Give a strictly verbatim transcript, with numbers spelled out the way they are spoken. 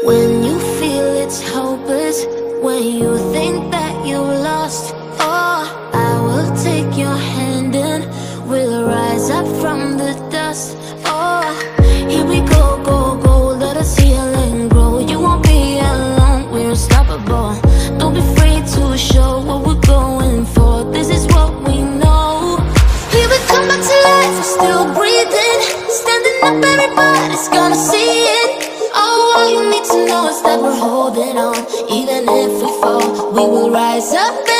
When you feel it's hopeless, when you think that you lost, oh, I will take your hand and we'll rise up from the dust. Oh, here we go, go, go, let us heal and grow. You won't be alone, we're unstoppable. Don't be afraid to show what we're going for. This is what we know. We will come back to life, we're still breathing. Standing up, everybody's gonna see it. Oh, all you need to know is that we're holding on. Even if we fall, we will rise up.